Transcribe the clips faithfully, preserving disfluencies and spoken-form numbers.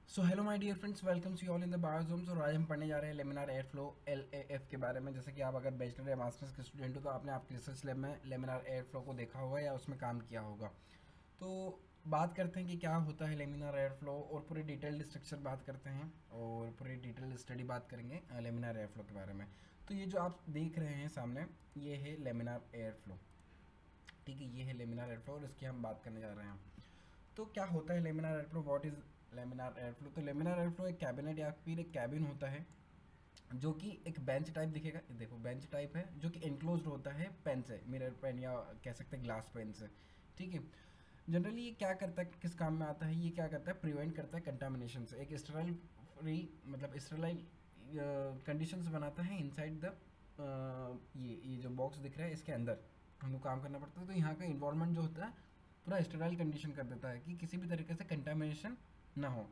So hello my dear friends, welcome you all in the Biozoms. और आज हम पढ़ने जा रहे हैं laminar air flow L A F के बारे में। जैसे कि आप अगर बैचलर या मास्टर्स के स्टूडेंट हो तो आपने आपके रिसर्च लैब में लेमिनार एयर फ्लो को देखा होगा या उसमें काम किया होगा। तो बात करते हैं कि क्या होता है लेमिनार एयर फ्लो और पूरी डिटेल्ड स्ट्रक्चर बात करते हैं और पूरी डिटेल्ड स्टडी बात करेंगे लेमिनार एयर फ्लो के बारे में। तो ये जो आप देख रहे हैं सामने, ये है लेमिनार एयर फ्लो। ठीक है, ये है लेमिनार एयर फ्लो और इसकी हम बात करने जा रहे हैं। तो क्या होता है laminar air flow? What is laminar air flow? तो लेमिनार एयर फ्लो एक कैबिनेट या फिर एक कैबिन होता है जो कि एक बेंच टाइप दिखेगा। देखो बेंच टाइप है जो कि एनक्लोज्ड होता है पेन से, मिरर पेन या कह सकते हैं ग्लास पेन से। ठीक है, जनरली ये क्या करता है, किस काम में आता है? ये क्या करता है, प्रिवेंट करता है कंटामिनेशन से। एक स्टेराइल फ्री मतलब स्टेराइल कंडीशंस बनाता है इनसाइड द ये ये जो बॉक्स दिख रहा है इसके अंदर हमको काम करना पड़ता है। तो यहाँ का इन्वायरमेंट जो होता है पूरा स्टेराइल कंडीशन कर देता है कि किसी भी तरीके से कंटामिनेशन ना हो।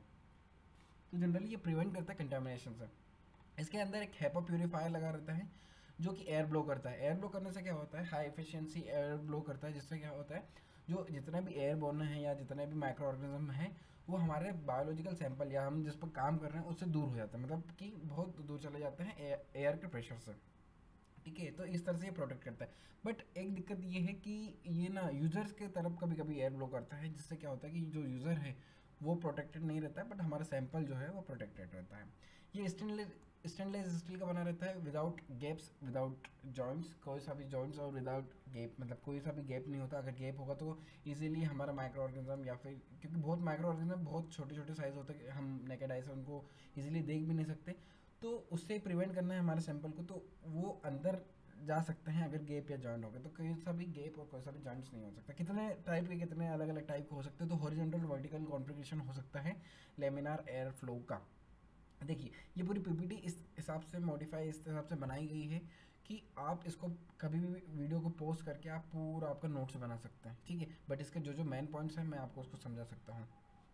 तो जनरली ये प्रिवेंट करता है कंटामिनेशन से। इसके अंदर एक हेपा प्यूरीफायर लगा रहता है जो कि एयर ब्लो करता है। एयर ब्लो करने से क्या होता है, हाई एफिशिएंसी एयर ब्लो करता है, जिससे क्या होता है जो जितने भी एयरबोर्न हैं या जितने भी माइक्रो ऑर्गेनिज्म हैं वो हमारे बायोलॉजिकल सैंपल या हम जिस पर काम कर रहे हैं उससे दूर हो जाते हैं, मतलब कि बहुत दूर चले जाते हैं एयर के प्रेशर से। ठीक है, तो इस तरह से ये प्रोटेक्ट करता है। बट एक दिक्कत ये है कि ये ना यूज़र्स के तरफ कभी कभी एयर ब्लो करता है, जिससे क्या होता है कि जो यूज़र है वो प्रोटेक्टेड नहीं रहता है, बट हमारा सैंपल जो है वो प्रोटेक्टेड रहता है। ये स्टेनलेस स्टेनलेस स्टील का बना रहता है, विदाउट गैप्स, विदाउट जॉइंट्स, कोई सा भी जॉइंट्स और विदाउट गैप, मतलब कोई सा भी गैप नहीं होता। अगर गैप होगा तो इजीली हमारा माइक्रो ऑर्गेनिज्म या फिर, क्योंकि बहुत माइक्रो ऑर्गेनिज्म बहुत छोटे छोटे साइज होते हैं, हम नेकेड आई से उनको इजीली देख भी नहीं सकते। तो उससे प्रिवेंट करना है हमारे सैंपल को, तो वो अंदर जा सकते हैं अगर गैप या जॉइंट हो गए। तो कोई सा भी गैप और कोई सा भी जॉइंट्स नहीं हो सकता। कितने टाइप के, कितने अलग अलग टाइप के हो सकते हैं? तो हॉरिजॉन्टल वर्टिकल कॉन्फ़िगरेशन हो सकता है लेमिनार एयर फ्लो का। देखिए ये पूरी पीपीटी इस हिसाब से मॉडिफाई, इस हिसाब से बनाई गई है कि आप इसको कभी भी वीडियो को पोस्ट करके आप पूरा आपका नोट्स बना सकते हैं। ठीक है, बट इसके जो जो मेन पॉइंट्स हैं मैं आपको उसको समझा सकता हूँ।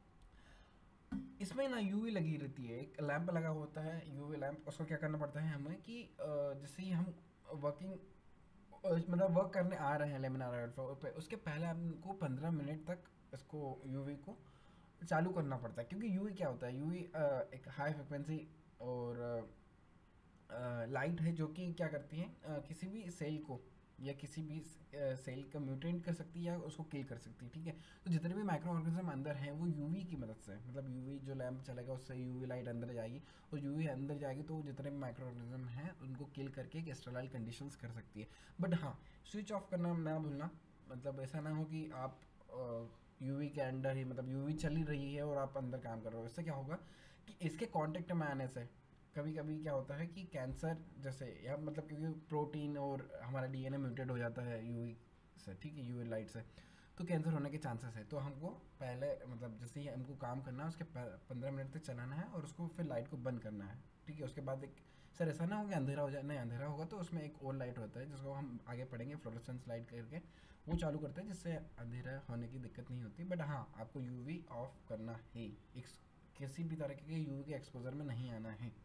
इसमें ना यूवी लगी रहती है, एक लैंप लगा होता है यूवी लैंप। उसको क्या करना पड़ता है हमें कि जैसे ही हम वर्किंग मतलब वर्क करने आ रहे हैं लेमिनार एयर फ्लो पे, उसके पहले हमको पंद्रह मिनट तक इसको यूवी को चालू करना पड़ता है। क्योंकि यूवी क्या होता है, यूवी एक हाई फ्रिक्वेंसी और लाइट है जो कि क्या करती है, अ, किसी भी सेल को या किसी भी सेल का म्यूटेंट कर सकती है या उसको किल कर सकती है। ठीक है, तो जितने भी माइक्रो ऑर्गेनिज्म अंदर हैं वो यूवी की मदद से, मतलब यूवी जो लैंप चलेगा उससे यूवी लाइट अंदर जाएगी और यूवी अंदर जाएगी तो जितने भी माइक्रो ऑर्गेनिज्म हैं उनको किल करके एक स्टेराइल कंडीशंस कर सकती है। बट हाँ, स्विच ऑफ करना ना भूलना, मतलब ऐसा ना हो कि आप यूवी के अंदर ही, मतलब यूवी चल ही रही है और आप अंदर काम कर रहे हो। इससे क्या होगा कि इसके कांटेक्ट में आने से कभी कभी क्या होता है कि कैंसर जैसे, या मतलब क्योंकि प्रोटीन और हमारा डीएनए म्यूटेट हो जाता है यूवी से। ठीक है, यूवी लाइट से, तो कैंसर होने के चांसेस है। तो हमको पहले मतलब जैसे ही हमको काम करना है उसके पंद्रह मिनट तक चलाना है और उसको फिर लाइट को बंद करना है। ठीक है, उसके बाद एक, सर ऐसा ना हो कि अंधेरा हो जाए, नहीं अंधेरा होगा तो उसमें एक और लाइट होता है जिसको हम आगे पढ़ेंगे, फ्लोरेसेंस लाइट करके वो चालू करते हैं जिससे अंधेरा होने की दिक्कत नहीं होती। बट हाँ, आपको यूवी ऑफ करना है, किसी भी तरह के यूवी के एक्सपोजर में नहीं आना है।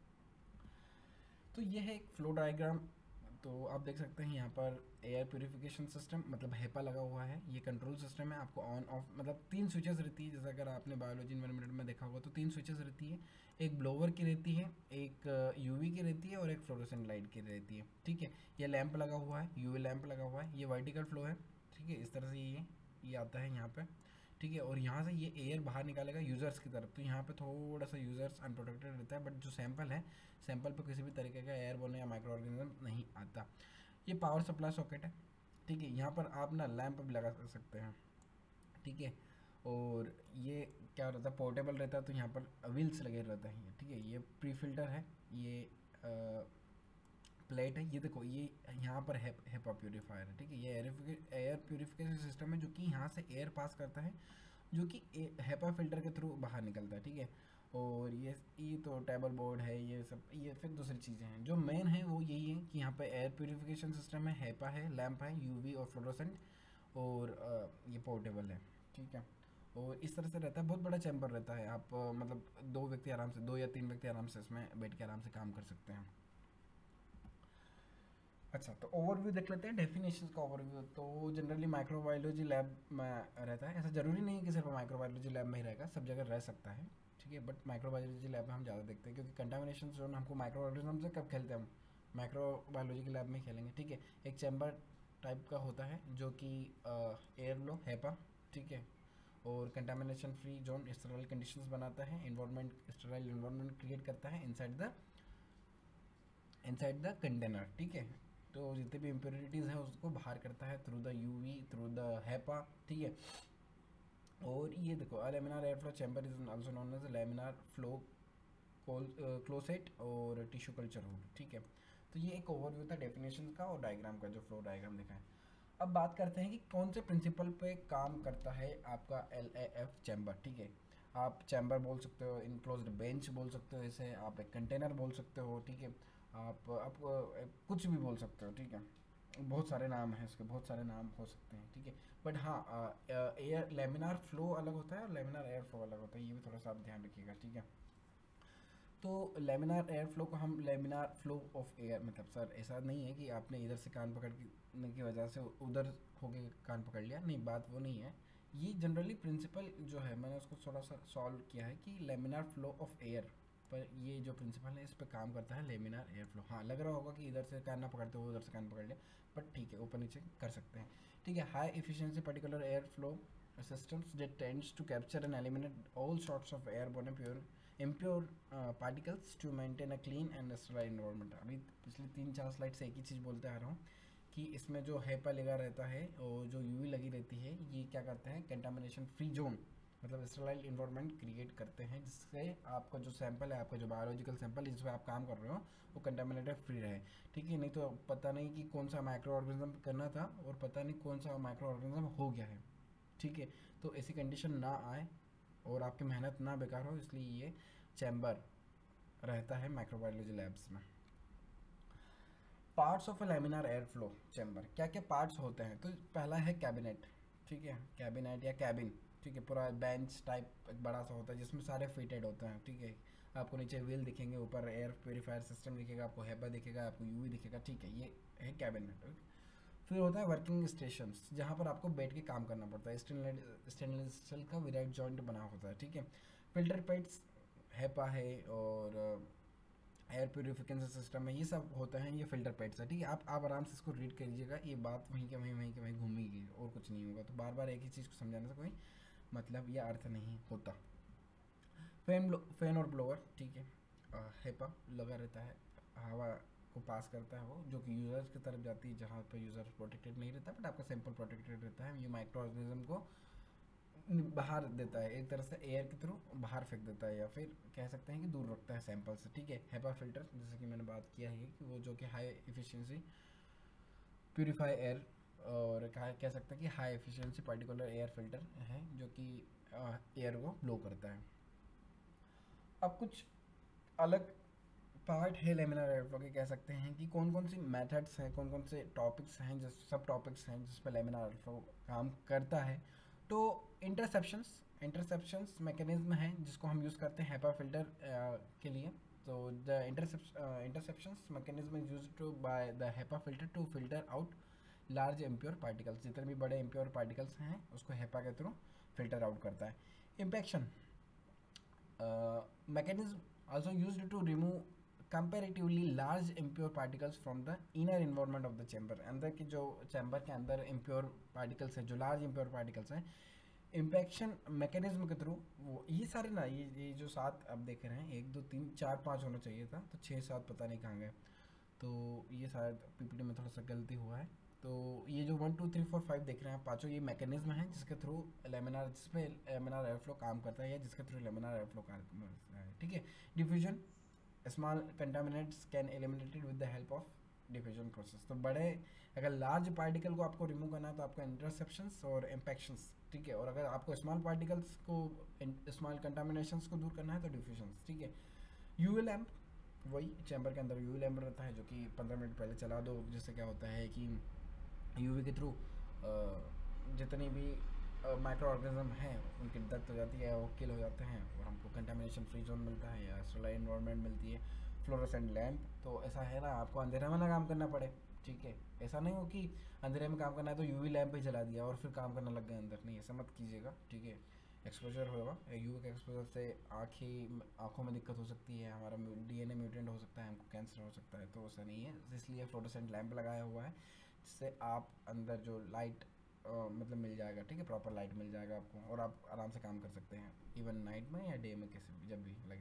तो ये है एक फ्लो डायग्राम। तो आप देख सकते हैं यहाँ पर एयर प्यूरिफिकेशन सिस्टम मतलब हेपा लगा हुआ है, ये कंट्रोल सिस्टम है। आपको ऑन ऑफ मतलब तीन स्विचेस रहती है, जैसे अगर आपने बायोलॉजी इन्वायरमेंट में देखा होगा तो तीन स्विचेस रहती है। एक ब्लोवर की रहती है, एक यूवी की रहती है और एक फ्लोरोसेंट लाइट की रहती है। ठीक है, ये लैंप लगा हुआ है, यूवी लैंप लगा हुआ है, ये वर्टिकल फ्लो है। ठीक है, इस तरह से ये ये आता है यहाँ पे। ठीक है, और यहाँ से ये एयर बाहर निकालेगा यूज़र्स की तरफ। तो यहाँ पे थोड़ा सा यूज़र्स अनप्रोटेक्टेड रहता है, बट जो सैंपल है, सैंपल पे किसी भी तरीके का एयर बोलने या माइक्रो ऑर्गेनिज्म नहीं आता। ये पावर सप्लाई सॉकेट है। ठीक है, यहाँ पर आप ना लैंप भी लगा सकते हैं। ठीक है, और ये क्या रहता है, पोर्टेबल रहता है, तो यहाँ पर व्हील्स लगे रहते हैं। ठीक है, ये प्री फिल्टर है, ये आ, प्लेट है। ये देखो ये यहाँ पर हेपा प्यूरीफायर है। ठीक है, ये एयर एयर प्यूरिफिकेशन सिस्टम है जो कि यहाँ से एयर पास करता है जो कि हेपा फिल्टर के थ्रू बाहर निकलता है। ठीक है, और ये ये तो टेबल बोर्ड है, ये सब ये फिर दूसरी चीज़ें हैं। जो मेन है वो यही है कि यहाँ पे एयर प्यूरिफिकेशन सिस्टम है, हेपा है, लैंप है, यूवी और फ्लोरोसेंट, और अ, ये पोर्टेबल है। ठीक है, और इस तरह से रहता है, बहुत बड़ा चैम्बर रहता है। आप अ, मतलब दो व्यक्ति आराम से, दो या तीन व्यक्ति आराम से इसमें बैठ के आराम से काम कर सकते हैं। अच्छा, तो ओवरव्यू देख लेते हैं, डेफिनेशन का ओवरव्यू। तो जनरली माइक्रोबायोलॉजी लैब में रहता है, ऐसा ज़रूरी नहीं कि सिर्फ माइक्रोबायोलॉजी लैब में ही रहेगा, सब जगह रह सकता है। ठीक है, बट माइक्रोबायोलॉजी लैब में हम ज़्यादा देखते हैं, क्योंकि कंटामिनेशन जोन हमको माइक्रो ऑर्गेनिज्म से कब खेलते हैं हम, माइक्रोबायोलॉजी के लैब में खेलेंगे, ठीक है। एक चैम्बर टाइप का होता है जो कि एयर लो हेपा, ठीक है, और contamination free zone sterile conditions बनाता है, इन्वायरमेंट स्टेराइल इन्वायरमेंट क्रिएट करता है inside the inside the container, ठीक है। तो जितने भी इम्प्योरिटीज़ हैं उसको बाहर करता है through the UV, through the HEPA, ठीक है। और ये देखो, uh laminar air flow chamber is also known as laminar flow closet और टिश्यू कल्चर हुड, ठीक है। तो ये एक ओवरव्यू था डेफिनेशन का और डायग्राम का, जो फ्लो डायग्राम दिखा है। अब बात करते हैं कि कौन से प्रिंसिपल पे काम करता है आपका एल ए एफ चैम्बर, ठीक है। आप चैम्बर बोल सकते हो, इनक्लोज्ड बेंच बोल सकते हो इसे, आप एक कंटेनर बोल सकते हो, ठीक है। आप आप अ, कुछ भी बोल सकते हो, ठीक है। बहुत सारे नाम हैं इसके, बहुत सारे नाम हो सकते हैं, ठीक है। बट हाँ, एयर लेमिनार फ्लो अलग होता है और लेमिनार एयर फ्लो अलग होता है, ये भी थोड़ा सा आप ध्यान रखिएगा, ठीक है। तो लेमिनार एयर फ्लो को हम लेमिनार फ्लो ऑफ एयर, मतलब सर ऐसा नहीं है कि आपने इधर से कान पकड़ने की वजह से उधर होके कान पकड़ लिया, नहीं, बात वो नहीं है। ये जनरली प्रिंसिपल जो है, मैंने उसको थोड़ा सा सॉल्व किया है कि लेमिनार फ्लो ऑफ एयर पर ये जो प्रिंसिपल है इस पर काम करता है लेमिनार एयर फ्लो। हाँ, लग रहा होगा कि इधर से कान ना पकड़ते हो उधर से कान पकड़ लिया, बट ठीक है, ऊपर नीचे कर सकते हैं, ठीक है। High efficiency particular air flow systems that tends to capture and eliminate all sorts of airborne pure impure uh, particles to maintain a clean and sterile environment। अभी पिछले तीन चार स्लाइड से एक ही चीज़ बोलते आ रहा हूँ कि इसमें जो हेपा लगा रहता है और जो यूवी लगी रहती है, ये क्या करते हैं, कंटामिनेशन फ्री जोन मतलब स्टेराइल इन्वायरमेंट क्रिएट करते हैं, जिससे आपका जो सैंपल है, आपका जो बायोलॉजिकल सैंपल है जिस पर आप काम कर रहे हो, वो कंटामिनेटेड फ्री रहे, ठीक है। नहीं तो पता नहीं कि कौन सा माइक्रो ऑर्गेनिज्म करना था और पता नहीं कौन सा माइक्रो ऑर्गेनिज्म हो गया है, ठीक है। तो ऐसी कंडीशन ना आए और आपकी मेहनत ना बेकार हो, इसलिए ये चैम्बर रहता है माइक्रोबायोलॉजी लैब्स में। Parts of a laminar air flow chamber, क्या क्या पार्ट्स होते हैं? तो पहला है कैबिनेट, ठीक है, कैबिनेट या कैबिन, ठीक है। पूरा बेंच टाइप एक बड़ा सा होता है जिसमें सारे फिटेड होते हैं, ठीक है। आपको नीचे व्हील दिखेंगे, ऊपर एयर प्योरीफायर सिस्टम दिखेगा, आपको हेपा दिखेगा, आपको यूवी दिखेगा, ठीक है, ये है कैबिनेट। फिर होता है वर्किंग स्टेशंस, जहाँ पर आपको बैठ के काम करना पड़ता है, स्टेनलेस स्टेनलेस स्टील का विराइट जॉइंट बना होता है, ठीक है। फिल्टर पेट्स हेपा है और एयर प्योरीफिकेशन सिस्टम है, ये सब होता है, ये फिल्टर पेट्स है, ठीक है। आप आप आराम से इसको रीड करिएगा, ये बात वहीं के वहीं वहीं के वहीं घूमेगी और कुछ नहीं होगा। तो बार बार एक ही चीज़ को समझाने से कोई मतलब या अर्थ नहीं होता। फैन फैन और ब्लोअर, ठीक है, हेपा लगा रहता है, हवा को पास करता है वो, जो कि यूज़र्स की तरफ जाती है, जहाँ पर यूज़र प्रोटेक्टेड नहीं रहता, बट आपका सैंपल प्रोटेक्टेड रहता है। ये माइक्रो ऑर्गेनिज्म को बाहर देता है, एक तरह से एयर के थ्रू बाहर फेंक देता है, या फिर कह सकते हैं कि दूर रखता है सैंपल से, ठीक है। हेपा फिल्टर, जैसे कि मैंने बात किया है कि वो जो कि हाई एफिशिएंसी प्यूरिफाई एयर, और कहा कह सकते हैं कि high efficiency particular air filter है, जो कि एयर को ब्लो करता है। अब कुछ अलग पार्ट है लेमिनार एयर फ्लो के, कह सकते हैं कि कौन कौन सी मेथड्स हैं, कौन कौन से टॉपिक्स हैं, जिस सब टॉपिक्स हैं जिस पर लेमिनार एयर फ्लो काम करता है। तो इंटरसेप्शंस इंटरसेप्शंस मैकेनिज्म है जिसको हम यूज़ करते हैं हेपा फिल्टर के लिए। तो the interceptions mechanism is used to by the HEPA filter to filter out large impure particles, जितने भी बड़े इम्प्योर पार्टिकल्स हैं उसको हेपा के थ्रू फिल्टर आउट करता है। Impaction mechanism also used to remove comparatively large impure particles from the inner environment of the chamber। अंदर की जो चैम्बर के अंदर impure particles हैं, जो large impure particles हैं, इम्पैक्शन मैकेनिज्म के थ्रू वो ये सारे ना, ये ये जो सात आप देख रहे हैं, एक दो तीन चार पाँच होना चाहिए था, तो छः सात पता नहीं कहाँ गए, तो ये शायद पीपीटी में थोड़ा सा गलती हुआ है। तो ये जो one two three four five देख रहे हैं पाँचों, ये मैकेनिज्म है जिसके थ्रू लेमिनार जिस पे लेमिनार एयर फ्लो काम करता है, या जिसके थ्रू लेमिनार एयर फ्लो काम करता है, ठीक है। Diffusion, small contaminants can eliminated with the help of diffusion process. तो बड़े अगर लार्ज पार्टिकल को आपको रिमूव करना है तो आपको इंटरसेप्शंस और इम्पैक्शंस, ठीक है। और अगर आपको स्मॉल पार्टिकल्स को, स्मॉल कंटामिनेशंस को दूर करना है तो डिफ्यूजन्स, ठीक है। यूवी लैम्प, वही चैम्बर के अंदर यूवी लैम्प रहता है जो कि पंद्रह मिनट पहले चला दो, जिससे क्या होता है कि यूवी के थ्रू जितनी भी माइक्रो ऑर्गेनिज्म हैं उनकी डेथ हो जाती है, वो किल हो जाते हैं और हमको कंटामिनेशन फ्री जोन मिलता है या स्टेराइल एनवायरनमेंट मिलती है। फ्लोरोसेंट लैम्प, तो ऐसा है ना, आपको अंधेरे में ना काम करना पड़े, ठीक है। ऐसा नहीं हो कि अंधेरे में काम करना है तो यूवी लैम्प ही जला दिया और फिर काम करना लग गया अंदर, नहीं, ऐसा मत कीजिएगा, ठीक है। एक्सपोजर होगा, यूवी के एक्सपोजर से आँखें आँखों में दिक्कत हो सकती है, हमारा डीएनए म्यूटेंट हो सकता है, हमको कैंसर हो सकता है, तो ऐसा नहीं है। इसलिए फ्लोरोसेंट लैंप लगाया हुआ है जिससे आप अंदर जो लाइट मतलब मिल जाएगा, ठीक है, प्रॉपर लाइट मिल जाएगा आपको, और आप आराम से काम कर सकते हैं इवन नाइट में या डे में, किसी भी जब भी लगे।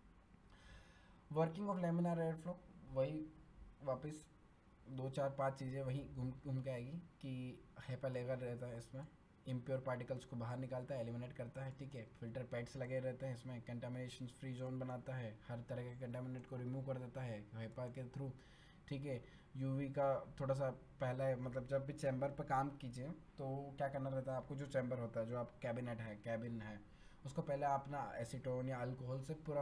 Working of laminar air flow, वही वापस दो चार पांच चीज़ें वही घूम घूम के आएगी कि हेपा लेगर रहता है इसमें, इम्प्योर पार्टिकल्स को बाहर निकालता है, एलिमिनेट करता है, ठीक है। फिल्टर पैड्स लगे रहते हैं इसमें, कंटामिनेशन फ्री जोन बनाता है, हर तरह के कंटामिनेट को रिमूव कर देता है हेपा के थ्रू, ठीक है। यूवी का थोड़ा सा पहले मतलब जब भी चैम्बर पर काम कीजिए तो क्या करना रहता है आपको, जो चैम्बर होता है, जो आप कैबिनेट है कैबिन है, उसको पहले आप ना एसीटोन या अल्कोहल से पूरा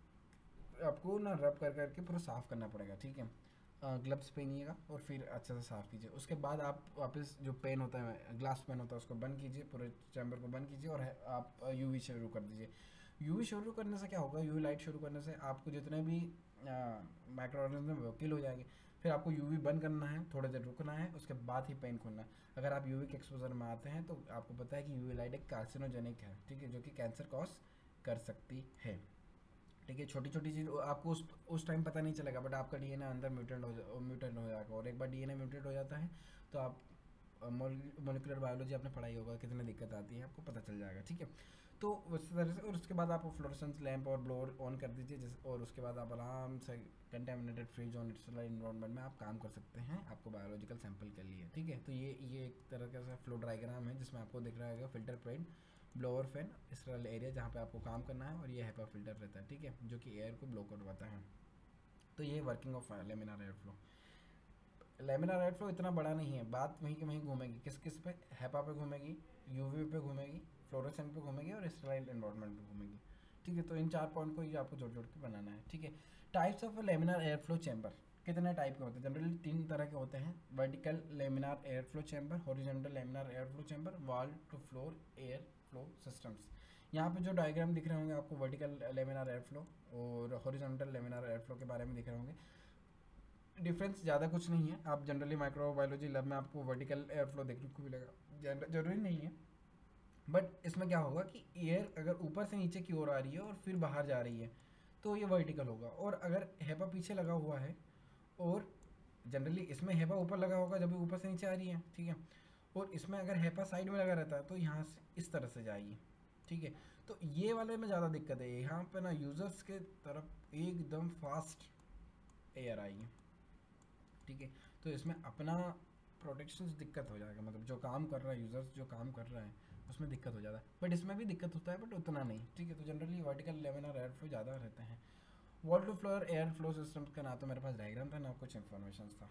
आपको ना रब कर करके पूरा साफ़ करना पड़ेगा, ठीक है। ग्लव्स पहनिएगा और फिर अच्छे से साफ़ कीजिए। उसके बाद आप वापस जो पेन होता है, ग्लास पेन होता है, उसको बंद कीजिए, पूरे चैम्बर को बंद कीजिए और आप यूवी शुरू कर दीजिए। यूवी शुरू करने से क्या होगा, यूवी लाइट शुरू करने से आपको जितने भी माइक्रो ऑर्गेनिज्म वो किल हो जाएंगे। फिर आपको यूवी बंद करना है, थोड़ी देर रुकना है, उसके बाद ही पेन खोलना है। अगर आप यूवी के एक्सपोजर में आते हैं तो आपको पता है कि यूवी लाइट एक कार्सिनोजेनिक है, ठीक है, जो कि कैंसर कॉज कर सकती है, ठीक है। छोटी छोटी चीज़ आपको उस उस टाइम पता नहीं चलेगा, बट आपका डीएनए अंदर म्यूटेंट हो म्यूटेंट हो जाएगा, और एक बार डीएनए म्यूटेंट हो जाता है तो आप मोलिकुलर बायोलॉजी आपने पढ़ाई होगा, कितनी दिक्कत आती है आपको पता चल जाएगा, ठीक है। तो उस तरह से, और उसके बाद आप फ्लोरेसेंस लैंप और ब्लोअर ऑन कर दीजिए, जिस और उसके बाद आप आराम से contaminated free zone industrial environment में आप काम कर सकते हैं आपको बायोलॉजिकल सैंपल के लिए, ठीक है। तो ये ये एक तरह का सा फ्लो डायग्राम है जिसमें आपको दिख रहा है filter pad, blower fan, sterile area जहाँ पे आपको काम करना है, और ये हेपा फिल्टर रहता है, ठीक है, जो कि एयर को ब्लो करवाता है। तो ये working of laminar air flow. Laminar air flow इतना बड़ा नहीं है, बात वहीं के वहीं घूमेगी, किस किस पे, हेपा पे घूमेगी, यूवी पे घूमेगी, फ्लोरोसेंट पे घूमेगी और इसराइल एनवायरनमेंट पे घूमेगी, ठीक है। तो इन चार पॉइंट को ही आपको जोड़ जोड़ के बनाना है, ठीक है। Types of laminar air flow chamber, कितने टाइप के होते हैं, जनरली तीन तरह के होते हैं। Vertical laminar air flow chamber, horizontal laminar air flow chamber, wall to floor air flow systems. यहाँ पे जो डायग्राम दिख रहे होंगे आपको वर्टिकल लेमिनार एयर फ्लो और हॉरिजॉन्टल लेमिनार एयर फ्लो के बारे में दिख रहे होंगे। डिफरेंस ज़्यादा कुछ नहीं है, आप जनरली माइक्रोबायोलॉजी लैब में आपको वर्टिकल एयर फ्लो देखने को मिलेगा, जरूरी नहीं है। बट इसमें क्या होगा कि एयर अगर ऊपर से नीचे की ओर आ रही है और फिर बाहर जा रही है तो ये वर्टिकल होगा, और अगर हेपा पीछे लगा हुआ है और जनरली इसमें हेपा ऊपर लगा होगा जब भी ऊपर से नीचे आ रही है, ठीक है, और इसमें अगर हेपा साइड में लगा रहता है तो यहाँ से इस तरह से जाएगी, ठीक है। तो ये वाले में ज़्यादा दिक्कत है, यहाँ पे ना यूज़र्स के तरफ एकदम फास्ट एयर आएगी, ठीक है। तो इसमें अपना प्रोटेक्शन दिक्कत हो जाएगा, मतलब जो काम कर रहा है यूज़र्स जो काम कर रहा है उसमें दिक्कत हो जाता है, बट इसमें भी दिक्कत होता है बट उतना नहीं, ठीक है। तो generally vertical laminar air flow ज़्यादा रहते हैं। Wall to floor air flow system का ना तो मेरे पास डायग्राम था ना कुछ इन्फॉर्मेशन था।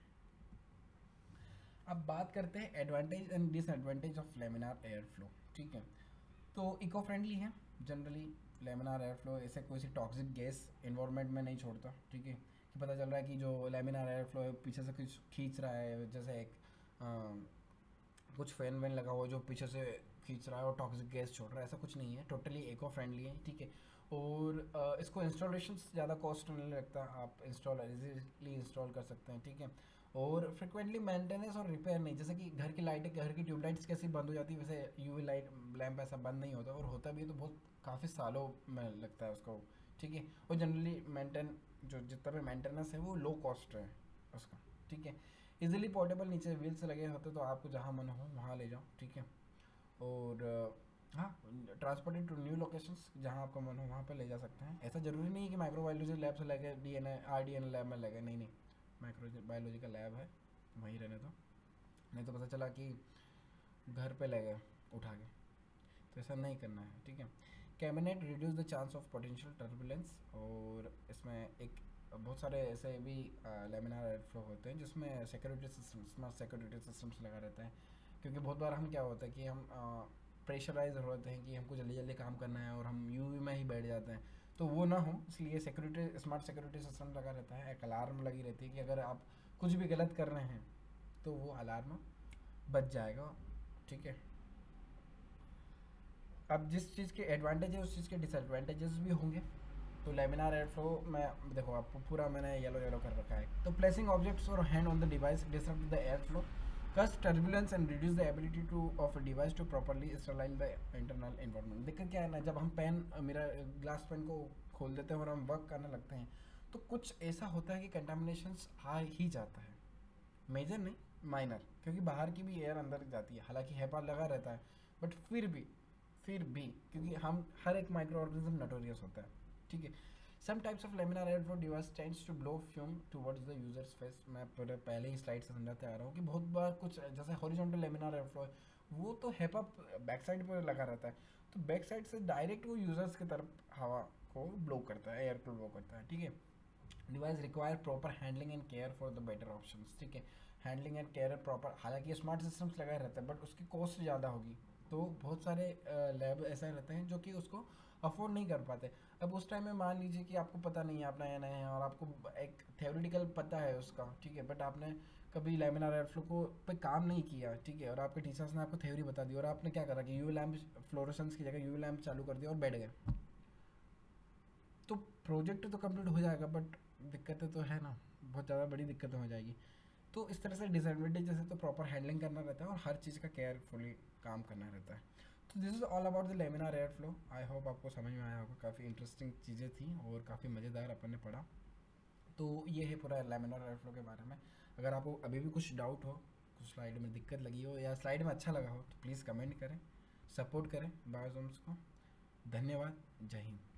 अब बात करते हैं advantage and disadvantage of laminar air flow, ठीक है। तो इको फ्रेंडली है जनरली लेमिनार एयर फ्लो, ऐसे कोई सी टॉक्सिक गैस इन्वायरमेंट में नहीं छोड़ता, ठीक है। कि पता चल रहा है कि जो लेमिनार एयर फ्लो है पीछे से कुछ खींच रहा है, जैसे एक आ, कुछ फैन वैन लगा हुआ जो पीछे से खींच रहा है और टॉक्सिक गैस छोड़ रहा है, ऐसा कुछ नहीं है, टोटली इको फ्रेंडली है, ठीक है। और आ, इसको इंस्टॉलेशन ज़्यादा कॉस्ट नहीं लगता, आप इंस्टॉल इजीली इंस्टॉल कर सकते हैं, ठीक है। और फ्रिक्वेंटली मेंटेनेंस और रिपेयर नहीं, जैसे कि घर की लाइटें, घर की ट्यूबलाइट्स कैसी बंद हो जाती है वैसे यूवी लाइट लैंप ऐसा बंद नहीं होता, और होता भी है तो बहुत काफ़ी सालों में लगता है उसको, ठीक है। और जनरली मेंटेन जो जितना भी मेंटेनेंस है वो लो कॉस्ट है उसका, ठीक है। इजीली पोर्टेबल, नीचे व्हील्स लगे होते तो आपको जहाँ मन हो वहाँ ले जाओ, ठीक है। और हाँ, ट्रांसपोर्टेड टू न्यू लोकेशंस, जहाँ आपका मन हो वहाँ पर ले जा सकते हैं। ऐसा ज़रूरी नहीं है कि माइक्रोबायोलॉजी लैब से लगे D N R D N lab में लगे, नहीं नहीं, माइक्रो बायोलॉजी का लैब है वहीं रहने दो, नहीं तो पता चला कि घर पे लगे उठा के, तो ऐसा नहीं करना है, ठीक है। Cabinet reduce the chance of potential turbulence, और इसमें एक बहुत सारे ऐसे भी लेमिनार एयर फ्लो होते हैं जिसमें security system, smart security systems लगा रहता है, क्योंकि बहुत बार हम क्या होता है कि हम प्रेशराइज होते हैं कि हमको जल्दी जल्दी काम करना है और हम यूवी में ही बैठ जाते हैं, तो वो ना हो इसलिए सिक्योरिटी स्मार्ट सिक्योरिटी सिस्टम लगा रहता है। एक अलार्म लगी रहती है कि अगर आप कुछ भी गलत कर रहे हैं तो वो अलार्म बच जाएगा, ठीक है। अब जिस चीज़ के एडवांटेज है उस चीज़ के डिसएडवांटेजेस भी होंगे। तो लेमिनार एयर फ्लो में देखो आपको पूरा मैंने येलो येलो कर रखा है। तो प्लेसिंग ऑब्जेक्ट्स और hand on the device disrupt the air flow, cause turbulence and reduce the ability to of a device to properly sterilize the internal environment। दिक्कत क्या है ना, जब हम पेन मेरा ग्लास पेन को खोल देते हैं और हम वर्क करने लगते हैं तो कुछ ऐसा होता है कि कंटामिनेशंस आ ही जाता है, मेजर नहीं माइनर, क्योंकि बाहर की भी एयर अंदर जाती है, हालांकि हेपा लगा रहता है बट फिर भी फिर भी क्योंकि हम हर एक माइक्रो ऑर्गेनिज्म नोटोरियस होता है, ठीक है। Some types of laminar air flow device tends to blow fume towards the users face. मैं पूरे पहले ही स्लाइड से समझाते आ रहा हूँ कि बहुत बार कुछ जैसे हॉरिजॉन्टल लेमिनार एयर फ्लो है वो तो हेपा बैक साइड पर लगा रहता है, तो बैक साइड से डायरेक्ट वो यूजर्स की तरफ हवा को ब्लो करता है, एयर को ब्लो करता है, ठीक है। Device require proper handling and care for the better options, ठीक है। हैंडलिंग एंड केयर प्रॉपर, हालांकि स्मार्ट सिस्टम्स लगाए रहते हैं बट उसकी कॉस्ट ज़्यादा होगी, तो बहुत सारे लैब ऐसे रहते हैं जो कि उसको अफोर्ड नहीं कर पाते। अब उस टाइम में मान लीजिए कि आपको पता नहीं है, आप नया नया है और आपको एक थ्योरेटिकल पता है उसका, ठीक है, बट आपने कभी लैमिनार एयर फ्लो को पे काम नहीं किया, ठीक है, और आपके टीचर्स ने आपको थ्योरी बता दी और आपने क्या करा कि यूवी लैम्प फ्लोरेसेंस की जगह यूवी लैम्प चालू कर दिया और बैठ गए, तो प्रोजेक्ट तो कंप्लीट हो जाएगा बट दिक्कतें तो है ना, बहुत ज़्यादा बड़ी दिक्कतें हो जाएगी। तो इस तरह से डिसएडवांटेज जैसे तो प्रॉपर हैंडलिंग करना रहता है और हर चीज़ का केयरफुली काम करना रहता है। तो this is all about the laminar air flow. I hope आपको समझ में आया होगा, काफ़ी इंटरेस्टिंग चीज़ें थी और काफ़ी मज़ेदार अपन ने पढ़ा। तो ये है पूरा लेमिनार एयर फ्लो के बारे में। अगर आपको अभी भी कुछ डाउट हो, कुछ स्लाइड में दिक्कत लगी हो या स्लाइड में अच्छा लगा हो तो प्लीज़ कमेंट करें, सपोर्ट करें बायोजोम्स को। धन्यवाद, जय हिंद।